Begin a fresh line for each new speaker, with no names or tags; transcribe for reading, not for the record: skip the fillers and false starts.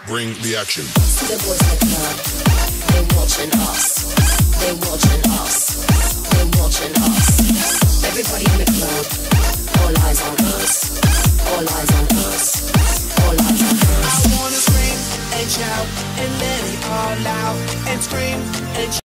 Bring the action.
The boys in the club, they watching us. They watching us. They watching us. Everybody in the club, all eyes on us. All eyes on us. All eyes on us.
I wanna scream and shout and let it all out and scream and shout.